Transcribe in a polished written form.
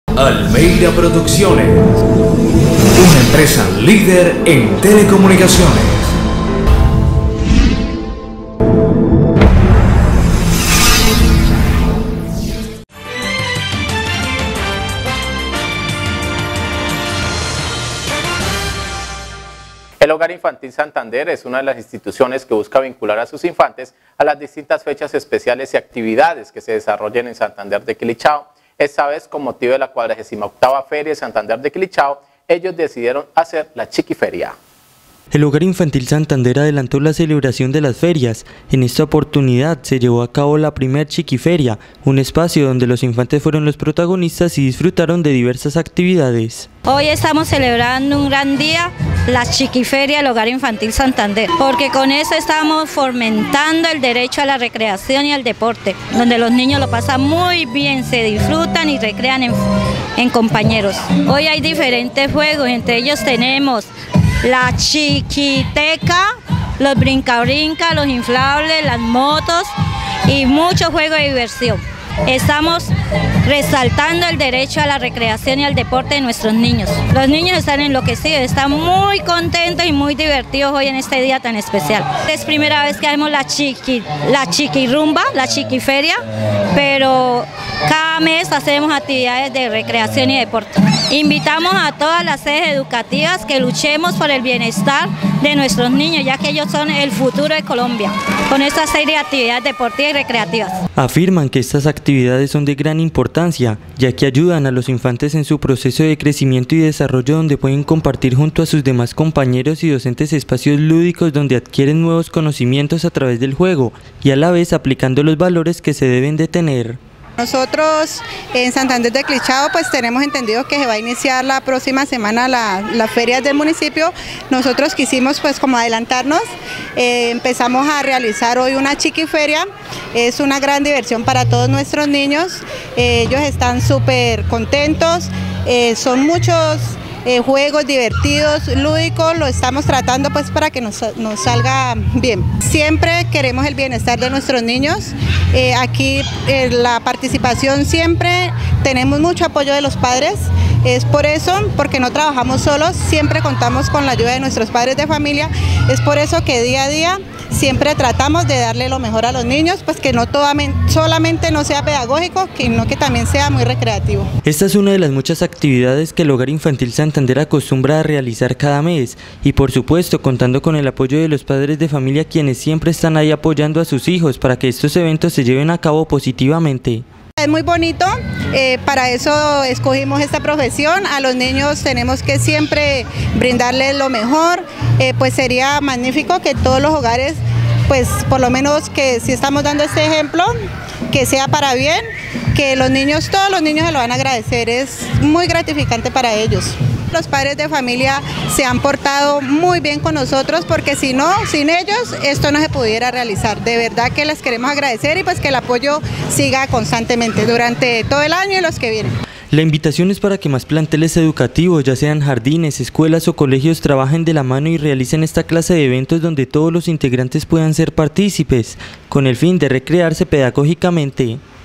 Almeida Producciones, una empresa líder en telecomunicaciones. El Hogar Infantil Santander es una de las instituciones que busca vincular a sus infantes a las distintas fechas especiales y actividades que se desarrollen en Santander de Quilichao. Esta vez, con motivo de la 48ª Feria de Santander de Quilichao, ellos decidieron hacer la Chiquiferia. El Hogar Infantil Santander adelantó la celebración de las ferias. En esta oportunidad se llevó a cabo la primer Chiquiferia, un espacio donde los infantes fueron los protagonistas y disfrutaron de diversas actividades. Hoy estamos celebrando un gran día, la Chiquiferia del Hogar Infantil Santander, porque con eso estamos fomentando el derecho a la recreación y al deporte, donde los niños lo pasan muy bien, se disfrutan y recrean en compañeros. Hoy hay diferentes juegos, entre ellos tenemos la chiquiteca, los brinca-brinca, los inflables, las motos y muchos juegos de diversión. Estamos resaltando el derecho a la recreación y al deporte de nuestros niños. Los niños están enloquecidos, están muy contentos y muy divertidos hoy en este día tan especial. Es primera vez que hacemos la chiquirrumba, la chiquiferia, pero cada mes hacemos actividades de recreación y deporte. Invitamos a todas las sedes educativas que luchemos por el bienestar de nuestros niños, ya que ellos son el futuro de Colombia, con esta serie de actividades deportivas y recreativas. Afirman que estas actividades son de gran importancia, ya que ayudan a los infantes en su proceso de crecimiento y desarrollo, donde pueden compartir junto a sus demás compañeros y docentes espacios lúdicos donde adquieren nuevos conocimientos a través del juego y a la vez aplicando los valores que se deben de tener. Nosotros en Santander de Quilichao pues tenemos entendido que se va a iniciar la próxima semana las ferias del municipio. Nosotros quisimos pues como adelantarnos, empezamos a realizar hoy una chiquiferia. Es una gran diversión para todos nuestros niños, ellos están súper contentos, son muchos juegos divertidos, lúdicos, lo estamos tratando pues para que nos salga bien. Siempre queremos el bienestar de nuestros niños, aquí la participación siempre, tenemos mucho apoyo de los padres, es por eso, porque no trabajamos solos, siempre contamos con la ayuda de nuestros padres de familia, es por eso que día a día siempre tratamos de darle lo mejor a los niños, pues que no solamente no sea pedagógico, sino que también sea muy recreativo. Esta es una de las muchas actividades que el Hogar Infantil Santander acostumbra a realizar cada mes y por supuesto contando con el apoyo de los padres de familia, quienes siempre están ahí apoyando a sus hijos para que estos eventos se lleven a cabo positivamente. Es muy bonito, para eso escogimos esta profesión, a los niños tenemos que siempre brindarles lo mejor, pues sería magnífico que todos los hogares, pues por lo menos que si estamos dando este ejemplo, que sea para bien, que los niños, todos los niños se lo van a agradecer, es muy gratificante para ellos. Los padres de familia se han portado muy bien con nosotros porque si no, sin ellos esto no se pudiera realizar. De verdad que les queremos agradecer y pues que el apoyo siga constantemente durante todo el año y los que vienen. La invitación es para que más planteles educativos, ya sean jardines, escuelas o colegios, trabajen de la mano y realicen esta clase de eventos donde todos los integrantes puedan ser partícipes, con el fin de recrearse pedagógicamente.